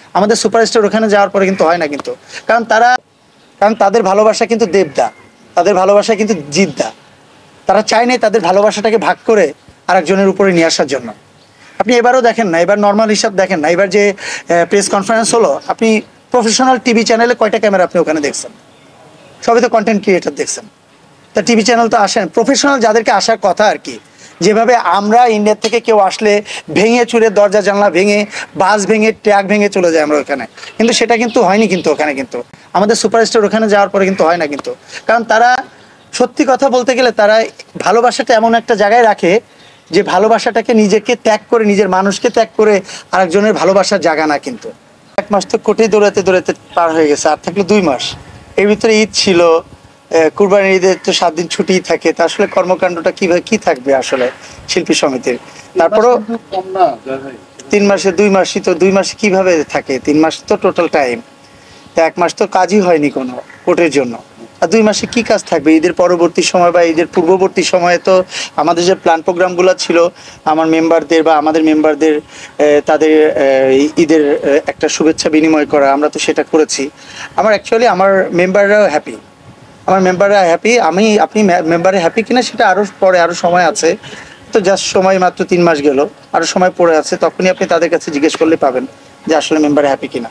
আমাদের সুপারস্টার ওখানে যাওয়ার পরে কিন্তু হয় না কিন্তু, কারণ তাদের ভালোবাসা কিন্তু দেবদা, তাদের ভালোবাসা কিন্তু জিদ্দা। তারা চায় নাই তাদের ভালোবাসাটাকে ভাগ করে আরেকজনের উপরে নিয়ে আসার জন্য। আপনি এবারও দেখেন না, এবার নর্মাল হিসাব দেখেন না, এবার যে প্রেস কনফারেন্স হলো, আপনি প্রফেশনাল টিভি চ্যানেলে কয়টা ক্যামেরা আপনি ওখানে দেখছেন? সবই তো কন্টেন্ট ক্রিয়েটার দেখছেন। তা টিভি চ্যানেল তো আসেন প্রফেশনাল যাদেরকে আসার কথা আর কি। যেভাবে আমরা ইন্ডিয়ার থেকে কেউ আসলে ভেঙে চুরে দরজা জানলা ভেঙে বাস ভেঙে ট্র্যাক ভেঙে চলে যায় আমরা ওখানে, কিন্তু সেটা কিন্তু হয়নি কিন্তু ওখানে কিন্তু আমাদের সুপারস্টার ওখানে যাওয়ার পরে কিন্তু হয় না কিন্তু, কারণ তারা সত্যি কথা বলতে গেলে তারা ভালোবাসাটা এমন একটা জায়গায় রাখে যে ভালোবাসাটাকে নিজেকে ত্যাগ করে, নিজের মানুষকে ত্যাগ করে আরেকজনের ভালোবাসার জায়গা না কিন্তু। 1 মাস তো কোটি দৌড়াতে দৌড়াতে পার হয়ে গেছে, আর থাকলে 2 মাস। এর ভিতরে ঈদ ছিল, কুরবানির ঈদের তো 7 দিন ছুটি থাকে, তা আসলে কর্মকাণ্ডটা কিভাবে কি থাকবে আসলে শিল্পী সমিতির। তারপরও 3 মাসে 2 মাসই তো, 2 মাসে কিভাবে থাকে? 3 মাস তো টোটাল টাইম, তা 1 মাস তো কাজই হয়নি কোনো কোর্টের জন্য। আর 2 মাসে কি কাজ থাকবে? ঈদের পরবর্তী সময় বা ঈদের পূর্ববর্তী সময়ে তো আমাদের যে প্ল্যান প্রোগ্রামগুলো ছিল আমার মেম্বারদের বা আমাদের মেম্বারদের তাদের ঈদের একটা শুভেচ্ছা বিনিময় করা, আমরা তো সেটা করেছি। অ্যাকচুয়ালি আমার মেম্বাররাও হ্যাপি, আমার মেম্বাররা হ্যাপি। আপনি মেম্বারে হ্যাপি কিনা সেটা আরও পরে, আরও সময় আছে তো, জাস্ট সময় মাত্র 3 মাস গেল, আরও সময় পড়ে আছে, তখনই আপনি তাদের কাছে জিজ্ঞেস করলে পাবেন যে আসলে মেম্বারে হ্যাপি কিনা।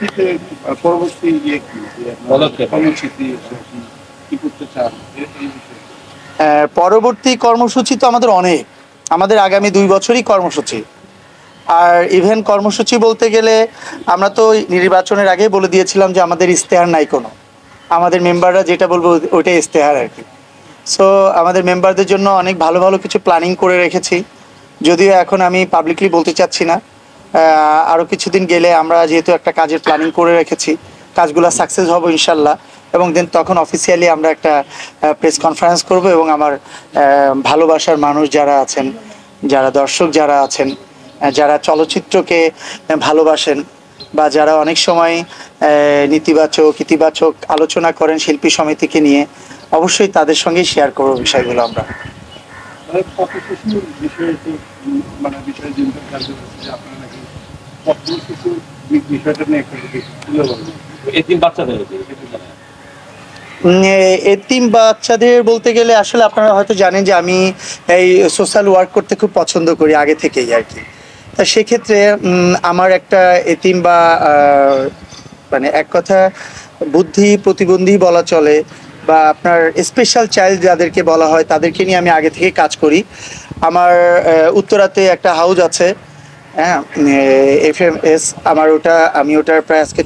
পরবর্তী কর্মসূচি তো আমাদের অনেক, আমাদের আগামী 2 বছরই কর্মসূচি। আর ইভেন কর্মসূচি বলতে গেলে আমরা তো নির্বাচনের আগে বলে দিয়েছিলাম যে আমাদের ইশতেহার নাই কোনো, আমাদের মেম্বাররা যেটা বলবো ওইটাই ইশতেহার আর কি। সো আমাদের মেম্বারদের জন্য অনেক ভালো ভালো কিছু প্ল্যানিং করে রেখেছি, যদিও এখন আমি পাবলিকলি বলতে চাচ্ছি না। আরও কিছুদিন গেলে আমরা যেহেতু একটা কাজের প্ল্যানিং করে রেখেছি, কাজগুলো সাকসেস হবে ইনশাল্লাহ, এবং দেন তখন অফিসিয়ালি আমরা একটা প্রেস কনফারেন্স করব এবং আমার ভালোবাসার মানুষ যারা আছেন, যারা দর্শক যারা আছেন, যারা চলচ্চিত্রকে ভালোবাসেন বা যারা অনেক সময় নেতিবাচক ইতিবাচক আলোচনা করেন শিল্পী সমিতিকে নিয়ে, অবশ্যই তাদের সঙ্গেই শেয়ার করবো বিষয়গুলো আমরা। এতিম বাচ্চাদের বলতে গেলে আসলে আপনারা হয়তো জানেন যে আমি এই সোশ্যাল ওয়ার্ক করতে খুব পছন্দ করি আগে থেকেই আর কি। তা সেক্ষেত্রে আমার একটা এতিম বা মানে এক কথা বুদ্ধি প্রতিবন্ধী বলা চলে বা আপনার স্পেশাল চাইল্ড যাদেরকে বলা হয়, তাদেরকে নিয়ে আমি আগে থেকে কাজ করি। আমার উত্তরাতে একটা হাউস আছে, হ্যাঁ, FMS। আমি ওটার প্রায় আজকে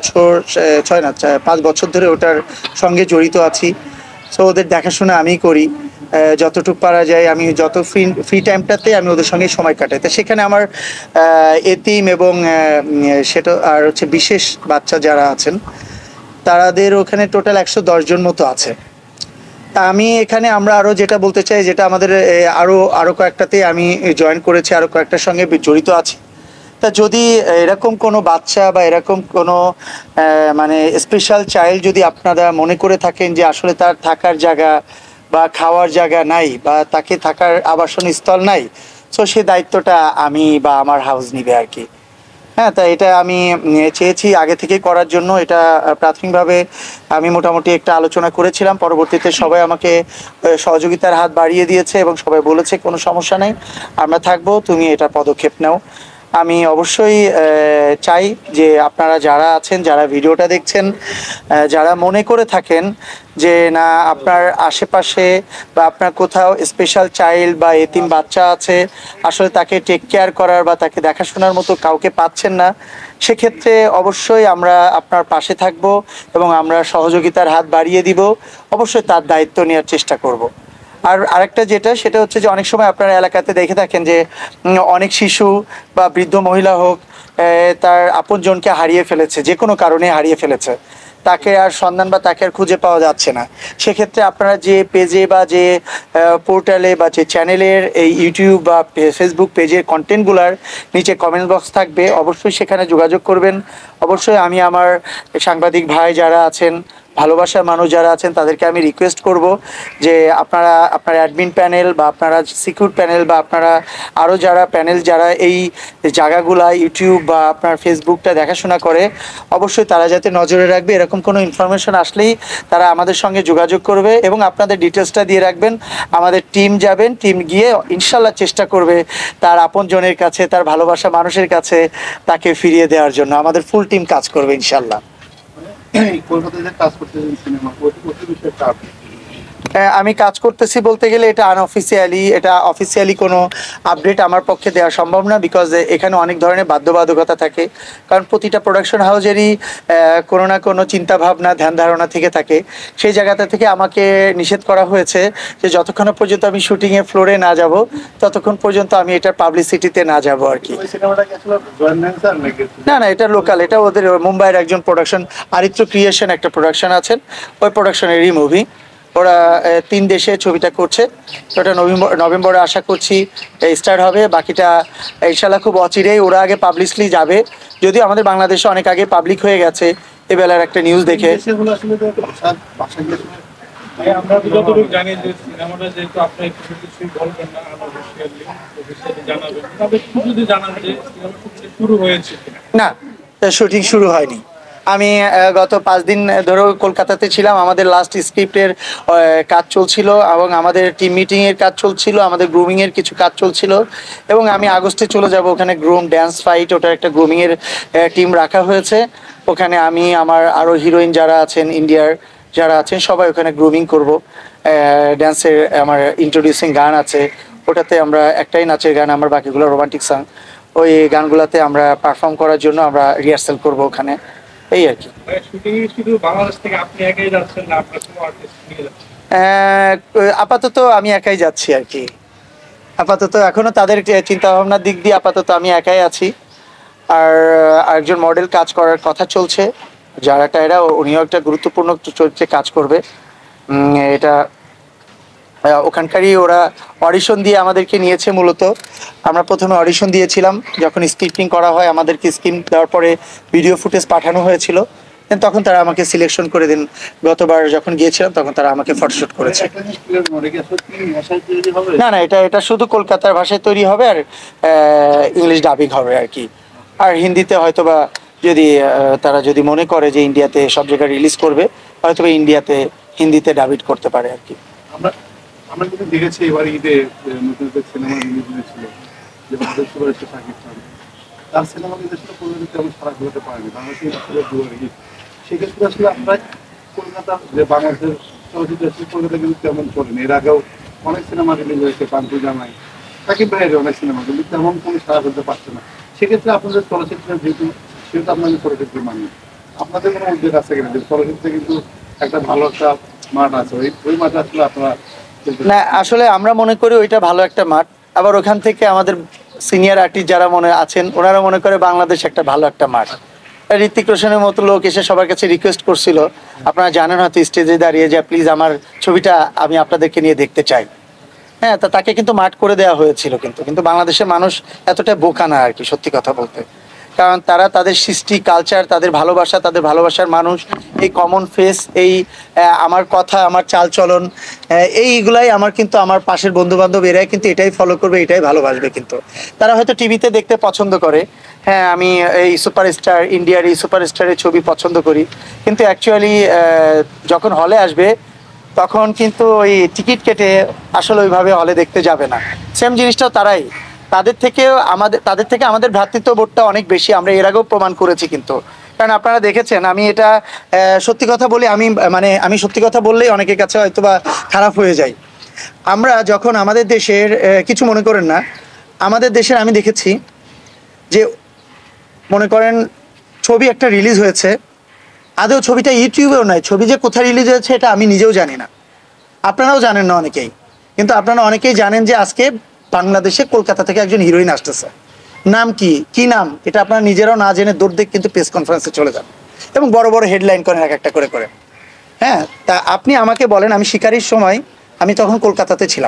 5 বছর ধরে ওটার সঙ্গে জড়িত আছি। সো ওদের দেখাশোনা আমিই করি, যতটুকু পারা যায় আমি যত ফ্রি টাইমটাতে আমি ওদের সঙ্গে সময় কাটাই। তো সেখানে আমার এতিম এবং সেটা আর হচ্ছে বিশেষ বাচ্চা যারা আছেন তাদের ওখানে টোটাল 110 জন মতো আছে। তা আমি এখানে আমরা আরও যেটা বলতে চাই, যেটা আমাদের আরও কয়েকটাতে আমি জয়েন করেছি, আরও কয়েকটার সঙ্গে জড়িত আছি। তা যদি এরকম কোনো বাচ্চা বা এরকম কোনো মানে স্পেশাল চাইল্ড যদি আপনারা মনে করে থাকেন যে আসলে তার থাকার জায়গা বা খাওয়ার জায়গা নাই বা তাকে থাকার আবাসন স্থল নাই, সো সে দায়িত্বটা আমি বা আমার হাউস নিবে আর কি। হ্যাঁ, তা এটা আমি চেয়েছি আগে থেকে করার জন্য। এটা প্রাথমিকভাবে আমি মোটামুটি একটা আলোচনা করেছিলাম, পরবর্তীতে সবাই আমাকে সহযোগিতার হাত বাড়িয়ে দিয়েছে এবং সবাই বলেছে কোনো সমস্যা নেই, আমরা থাকবো, তুমি এটা পদক্ষেপ নাও। আমি অবশ্যই চাই যে আপনারা যারা আছেন, যারা ভিডিওটা দেখছেন, যারা মনে করে থাকেন যে না আপনার আশেপাশে বা আপনার কোথাও স্পেশাল চাইল্ড বা এতিম বাচ্চা আছে, আসলে তাকে টেক কেয়ার করার বা তাকে দেখাশোনার মতো কাউকে পাচ্ছেন না, সেক্ষেত্রে অবশ্যই আমরা আপনার পাশে থাকব এবং আমরা সহযোগিতার হাত বাড়িয়ে দিব, অবশ্যই তার দায়িত্ব নেওয়ার চেষ্টা করব। আর আরেকটা সেটা হচ্ছে যে অনেক সময় আপনারা এলাকাতে দেখে থাকেন যে অনেক শিশু বা বৃদ্ধ মহিলা হোক তার আপনজনকে হারিয়ে ফেলেছে, যে কোনো কারণে হারিয়ে ফেলেছে, তাকে আর সন্ধান বা তাকে আর খুঁজে পাওয়া যাচ্ছে না। সেক্ষেত্রে আপনারা যে পেজে বা যে পোর্টালে বা যে চ্যানেলের এই ইউটিউব বা ফেসবুক পেজের কন্টেন্টগুলোর নিচে কমেন্ট বক্স থাকবে, অবশ্যই সেখানে যোগাযোগ করবেন। অবশ্যই আমি আমার সাংবাদিক ভাই যারা আছেন ভালোবাসার মানুষ যারা আছেন তাদেরকে আমি রিকোয়েস্ট করব যে আপনার অ্যাডমিন প্যানেল বা আপনারা সিকিউর প্যানেল বা আপনারা আরও যারা প্যানেল যারা এই জায়গাগুলা ইউটিউব বা আপনার ফেসবুকটা দেখাশোনা করে অবশ্যই তারা যাতে নজরে রাখবে। এরকম কোনো ইনফরমেশন আসলেই তারা আমাদের সঙ্গে যোগাযোগ করবে এবং আপনাদের ডিটেলসটা দিয়ে রাখবেন। আমাদের টিম যাবেন, টিম গিয়ে ইনশাল্লাহ চেষ্টা করবে তার আপনজনের কাছে, তার ভালোবাসা মানুষের কাছে তাকে ফিরিয়ে দেওয়ার জন্য আমাদের ফুল টিম কাজ করবে ইনশাল্লাহ। কলকাতায় যে কাজ করতেছেন সিনেমা, ওই বিষয়টা আমি কাজ করতেছি বলতে গেলে এটা আনঅফিসিয়ালি, এটা অফিসিয়ালি কোনো আপডেট আমার পক্ষে দেওয়া সম্ভব না, বিকজ এখানে অনেক ধরনের বাধ্যবাধকতা থাকে। কারণ প্রতিটা প্রোডাকশন হাউসেরই কোনো না কোনো চিন্তা ভাবনা ধ্যান ধারণা থেকে থাকে। সেই জায়গাটা থেকে আমাকে নিষেধ করা হয়েছে যে যতক্ষণ পর্যন্ত আমি শুটিংয়ে ফ্লোরে না যাব ততক্ষণ পর্যন্ত আমি এটার পাবলিসিটিতে না যাব আর কি। না না, এটা লোকাল, এটা ওদের মুম্বাইয়ের একজন প্রোডাকশন, আরিত্র ক্রিয়েশন একটা প্রোডাকশন আছেন, ওই প্রোডাকশনেরই মুভি। ওরা 3 দেশে ছবিটা করছে, তো ওটা নভেম্বরে আশা করছি স্টার্ট হবে। বাকিটা ইনশাল্লাহ খুব অচিরেই ওরা আগে পাবলিশলি যাবে, যদিও আমাদের বাংলাদেশে অনেক আগে পাবলিক হয়ে গেছে এবেলার একটা নিউজ দেখে। আমরা যতটুকু জানি যে সিনেমাটা যেহেতু আপনি কিছুই বলবেন না, অফিসিয়ালি জানাবেন, তবে একটু যদি জানান যে সিনেমা শুরু হয়েছে না, শুটিং শুরু হয়নি। আমি গত 5 দিন ধরেও কলকাতাতে ছিলাম। আমাদের লাস্ট স্ক্রিপ্টের কাজ চলছিল এবং আমাদের টিম মিটিংয়ের কাজ চলছিল, আমাদের গ্রুমিংয়ের কিছু কাজ চলছিল এবং আমি আগস্টে চলে যাব ওখানে। গ্রুম ড্যান্স ফাইট, ওটার একটা গ্রুমিংয়ের টিম রাখা হয়েছে। ওখানে আমি আমার আরও হিরোইন যারা আছেন, ইন্ডিয়ার যারা আছেন সবাই ওখানে গ্রুমিং করব। ড্যান্সের আমার ইন্ট্রোডিউসিং গান আছে, ওটাতে আমরা একটাই নাচের গান, আমার বাকিগুলো রোমান্টিক সং। ওই গানগুলোতে আমরা পারফর্ম করার জন্য আমরা রিহার্সাল করব ওখানে, এই আর কি। আপাতত আমি একাই যাচ্ছি আর কি। আপাতত এখনো তাদের চিন্তা ভাবনার দিক দিয়ে আপাতত আমি একাই আছি। আর একজন মডেল কাজ করার কথা চলছে, যারা টায়রা, উনিও একটা গুরুত্বপূর্ণ চরিত্রে কাজ করবে। এটা ওখানকারই ওরা অডিশন দিয়ে আমাদেরকে নিয়েছে। মূলত আমরা প্রথমে অডিশন দিয়েছিলাম, যখন স্ক্রিপ্টিং করা হয় আমাদেরকে স্ক্রিপ্ট দেওয়ার পরে ভিডিও ফুটেজ পাঠানো হয়েছিল, তখন তারা আমাকে সিলেকশন করে দিন। গতবার যখন গিয়েছিলাম তখন তারা আমাকে ফটোশুট করেছে। না না, এটা শুধু কলকাতার ভাষায় তৈরি হবে আর ইংলিশ ডাবিং হবে আর কি। আর হিন্দিতে হয়তোবা যদি তারা যদি মনে করে যে ইন্ডিয়াতে সব জায়গায় রিলিজ করবে, হয়তোবা ইন্ডিয়াতে হিন্দিতে ডাবিট করতে পারে আর কি। আমরা কিন্তু দেখেছি এবার ঈদে নতুন সিনেমা রিলিজ হয়েছিল, যে আমাদের সুপারস্টার শাকিব খান, তার সিনেমা কিন্তু আসলে কলকাতাতে তেমন সারা ঘুরতে পারেনি, বাংলাদেশে আসলে দুয়ারে ঈদ। সেক্ষেত্রে আসলে আমরা কলকাতার যে বাংলাদেশের চলচ্চিত্র আসলে কলকাতা কিন্তু তেমন চলেনি। এর আগেও অনেক সিনেমা রিলিজ হয়েছে, পান্টু জামাই, সাকিব ভাইয়ের অনেক সিনেমা, কিন্তু তেমন কোনো সারা করতে পারছে না। সেক্ষেত্রে আপনাদের চলচ্চিত্রের যেহেতু সেহেতু আপনাদের চলচ্চিত্র মানি, আপনাদের কোনো উদ্যোগ আছে কিনা যে চলচ্চিত্রে কিন্তু একটা ভালো একটা মাঠ আছে, ওই মাঠে আসলে আপনারা? না, আসলে আমরা মনে করি ওইটা ভালো একটা মাঠ। আবার ওখান থেকে আমাদের সিনিয়র আর্টিস্ট যারা মনে আছেন ওনারা মনে করে বাংলাদেশ একটা ভালো একটা মাঠ। ঋত্বিক রোশনের মতো লোক এসে সবার কাছে রিকোয়েস্ট করছিল, আপনারা জানেন হয়তো, স্টেজে দাঁড়িয়ে, যে প্লিজ আমার ছবিটা আমি আপনাদেরকে নিয়ে দেখতে চাই। হ্যাঁ, তা তাকে কিন্তু মাঠ করে দেওয়া হয়েছিল, কিন্তু বাংলাদেশের মানুষ এতটা বোকা না আর কি, সত্যি কথা বলতে। কারণ তারা তাদের সৃষ্টি, কালচার, তাদের ভালোবাসা, তাদের ভালোবাসার মানুষ, এই কমন ফেস, এই আমার কথা, আমার চালচলন, এইগুলাই আমার কিন্তু আমার পাশের বন্ধু বান্ধব এরাই কিন্তু এটাই ফলো করবে, এটাই ভালোবাসবে। কিন্তু তারা হয়তো টিভিতে দেখতে পছন্দ করে, হ্যাঁ আমি এই সুপারস্টার, ইন্ডিয়ার এই সুপারস্টারের ছবি পছন্দ করি, কিন্তু অ্যাকচুয়ালি যখন হলে আসবে তখন কিন্তু ওই টিকিট কেটে আসলে ওইভাবে হলে দেখতে যাবে না। সেম জিনিসটাও তারাই, তাদের থেকে আমাদের ভ্রাতৃত্ববোধটা অনেক বেশি, আমরা এর আগেও প্রমাণ করেছি। কিন্তু কারণ আপনারা দেখেছেন, আমি এটা সত্যি কথা বলি, আমি সত্যি কথা বললেই অনেকের কাছে হয়তো বা খারাপ হয়ে যায়। আমরা যখন আমাদের দেশের কিছু মনে করেন না, আমাদের দেশের আমি দেখেছি যে মনে করেন ছবি একটা রিলিজ হয়েছে, আদৌ ছবিটা ইউটিউবেও নয়, ছবি যে কোথায় রিলিজ হয়েছে এটা আমি নিজেও জানি না, আপনারাও জানেন না অনেকেই। কিন্তু আপনারা অনেকেই জানেন যে আজকে বাংলাদেশে কলকাতা থেকে একজন হিরোইন আসতেছে, নাম কি নাম এটা আপনারা নিজেরাও না জেনে দৌড় দিয়ে কিন্তু প্রেস কনফারেন্সে চলে যান এবং বড় বড় হেডলাইন করেন এক একটা করে। হ্যাঁ, তা আপনি আমাকে বলেন, আমি শিকারির সময় আমি তখন কলকাতাতে ছিলাম,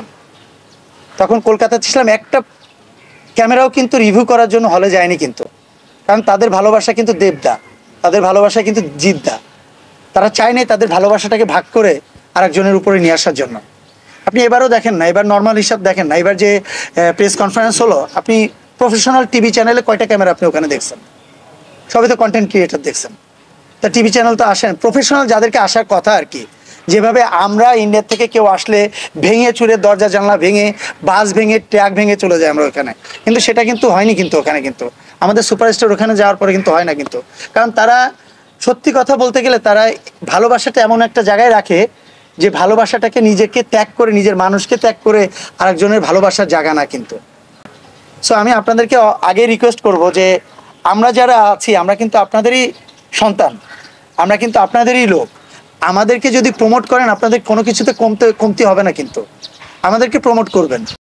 একটা ক্যামেরাও কিন্তু রিভিউ করার জন্য হলে যায়নি। কিন্তু কারণ তাদের ভালোবাসা কিন্তু দেবদা, তাদের ভালোবাসা কিন্তু জিদ্দা। তারা চায় নাই তাদের ভালোবাসাটাকে ভাগ করে আরেকজনের উপরে নিয়ে আসার জন্য। আপনি এবারও দেখেন না, এবার নর্মাল হিসাব দেখেন না, এবার যে প্রেস কনফারেন্স হলো, আপনি প্রফেশনাল টিভি চ্যানেলে কয়টা ক্যামেরা আপনি ওখানে দেখছেন? সবই তো কন্টেন্ট ক্রিয়েটর দেখছেন। তা টিভি চ্যানেল তো আসেন প্রফেশনাল যাদেরকে আসার কথা আর কি। যেভাবে আমরা ইন্ডিয়ার থেকে কেউ আসলে ভেঙে চুরে দরজা জানলা ভেঙে বাস ভেঙে ট্র্যাক ভেঙে চলে যায় আমরা ওখানে, কিন্তু সেটা কিন্তু হয়নি কিন্তু ওখানে, কিন্তু আমাদের সুপারস্টার ওখানে যাওয়ার পরে কিন্তু হয় না কিন্তু। কারণ তারা সত্যি কথা বলতে গেলে তারা ভালোবাসাটা এমন একটা জায়গায় রাখে যে ভালোবাসাটাকে নিজেকে ত্যাগ করে, নিজের মানুষকে ত্যাগ করে আরেকজনের ভালোবাসার জায়গা না কিন্তু। সো আমি আপনাদেরকে আগে রিকোয়েস্ট করব যে আমরা যারা আছি আমরা কিন্তু আপনাদেরই সন্তান, আমরা কিন্তু আপনাদেরই লোক। আমাদেরকে যদি প্রমোট করেন আপনাদের কোনো কিছুতে কমতি হবে না, কিন্তু আমাদেরকে প্রমোট করবেন।